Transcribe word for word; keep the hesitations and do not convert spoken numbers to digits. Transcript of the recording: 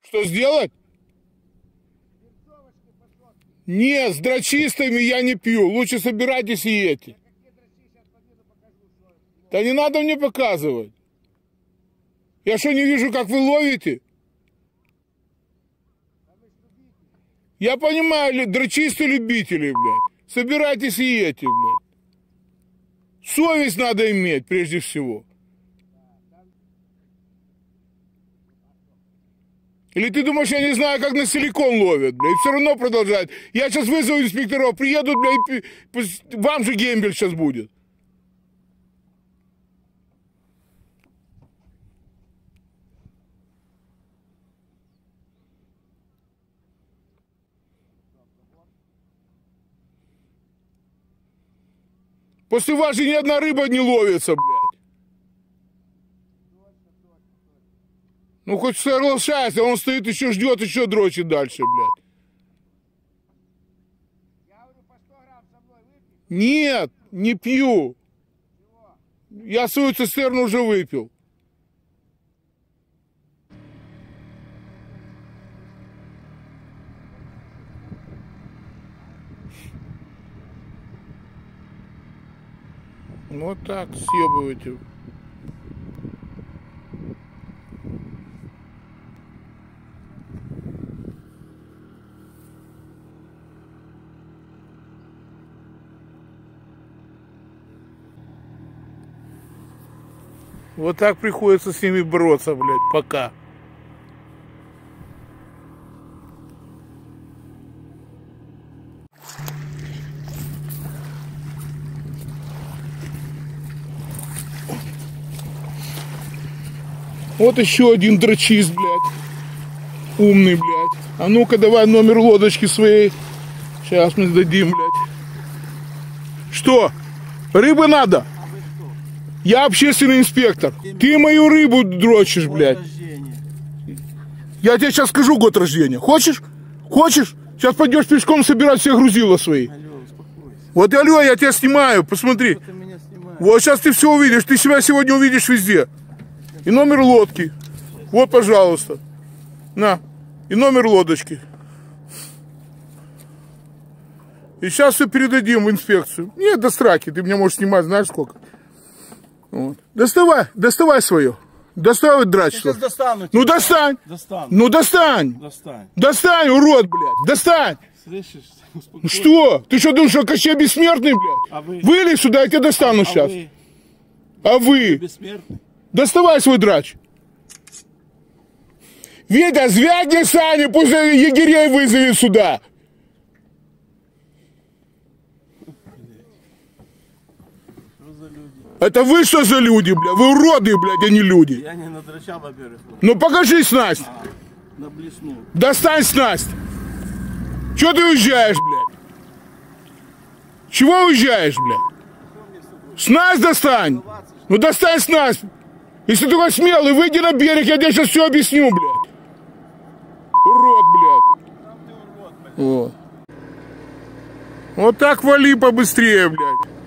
Что сделать? Нет, с дрочистами я не пью. Лучше собирайтесь и едьте. Да не надо мне показывать. Я что, не вижу, как вы ловите? Я понимаю, дрочисты любители, блядь. Собирайтесь и едьте, блядь. Совесть надо иметь, прежде всего. Или ты думаешь, я не знаю, как на силикон ловят, блядь, и все равно продолжают. Я сейчас вызову инспекторов, приедут, блядь, и вам же гембель сейчас будет. После вас же ни одна рыба не ловится, блядь. Ну, хоть соглашайся, он стоит еще ждет, еще дрочит дальше, блядь. Нет, не пью. Я свою цистерну уже выпил. Вот так съебываете. Вот так приходится с ними бороться, блядь, пока. Вот еще один дрочист, блядь. Умный, блядь. А ну-ка, давай номер лодочки своей. Сейчас мы сдадим, блядь. Что? Рыбы надо? Я общественный инспектор. Ты мою рыбу дрочишь, блядь. Я тебе сейчас скажу год рождения. Хочешь? Хочешь? Сейчас пойдешь пешком собирать все грузила свои. Алло, успокойся. Вот, алло, я тебя снимаю, посмотри. Вот сейчас ты все увидишь. Ты себя сегодня увидишь везде. И номер лодки. Вот, пожалуйста. На. И номер лодочки. И сейчас все передадим в инспекцию. Нет, до сраки. Ты меня можешь снимать, знаешь сколько. Вот. Доставай, доставай свое. Доставай драть, что. Достану, ну достань. Достану. Ну достань. Достань. Достань, урод, блядь. Достань. Слышишь? Успокойся. Что? Ты что думаешь, что Кощей бессмертный, блядь? А вы? Вылезь сюда, я тебя достану а сейчас. Вы? А вы? Бессмертный. Доставай свой драч. Витя, звякни Сане, пусть егерей вызови сюда. Это вы что за люди, бля? Вы уроды, блядь, а не люди. Я не надрачал, во-первых. Ну покажи снасть. А, наблесну. Достань снасть. Чего ты уезжаешь, блядь? Чего уезжаешь, блядь? Снасть достань. Ну достань снасть. Если ты такой смелый, выйди на берег, я тебе сейчас все объясню, блядь. Урод, блядь. Вот. Вот так вали побыстрее, блядь.